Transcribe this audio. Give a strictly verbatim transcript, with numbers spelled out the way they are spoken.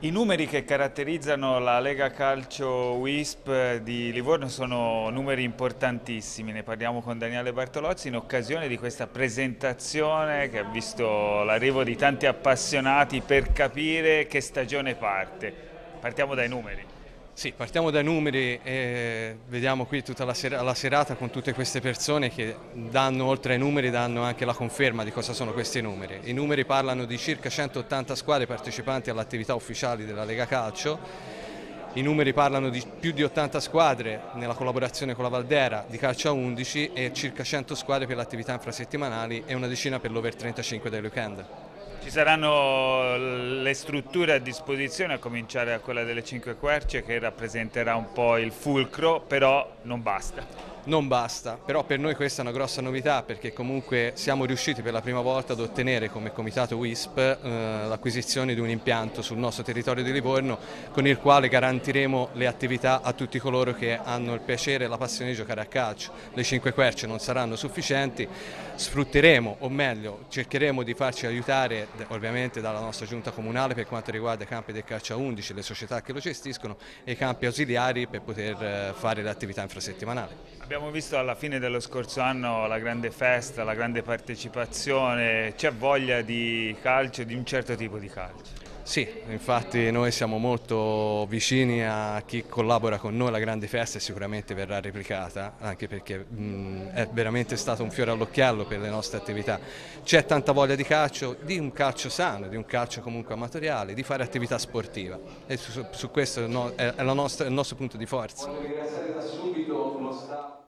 I numeri che caratterizzano la Lega Calcio Wisp di Livorno sono numeri importantissimi, ne parliamo con Daniele Bartolozzi in occasione di questa presentazione che ha visto l'arrivo di tanti appassionati per capire che stagione parte. Partiamo dai numeri. Sì, partiamo dai numeri e vediamo qui tutta la, sera, la serata con tutte queste persone che danno, oltre ai numeri, danno anche la conferma di cosa sono questi numeri. I numeri parlano di circa centottanta squadre partecipanti alle attività ufficiali della Lega Calcio. I numeri parlano di più di ottanta squadre nella collaborazione con la Valdera di calcio a undici e circa cento squadre per le attività infrasettimanali e una decina per l'over trentacinque dei weekend. Ci saranno le strutture a disposizione, a cominciare da quella delle Cinque Querce che rappresenterà un po' il fulcro, però non basta. Non basta, però per noi questa è una grossa novità perché comunque siamo riusciti per la prima volta ad ottenere come Comitato Wisp eh, l'acquisizione di un impianto sul nostro territorio di Livorno con il quale garantiremo le attività a tutti coloro che hanno il piacere e la passione di giocare a calcio. Le Cinque Querce non saranno sufficienti, sfrutteremo, o meglio cercheremo di farci aiutare ovviamente dalla nostra giunta comunale per quanto riguarda i campi del calcio a undici, le società che lo gestiscono e i campi ausiliari per poter fare le attività infrasettimanali. Abbiamo visto alla fine dello scorso anno la grande festa, la grande partecipazione, c'è voglia di calcio, di un certo tipo di calcio. Sì, infatti noi siamo molto vicini a chi collabora con noi, la grande festa e sicuramente verrà replicata, anche perché mh, è veramente stato un fiore all'occhiello per le nostre attività. C'è tanta voglia di calcio, di un calcio sano, di un calcio comunque amatoriale, di fare attività sportiva e su, su questo è, no, è, è, nostra, è il nostro punto di forza.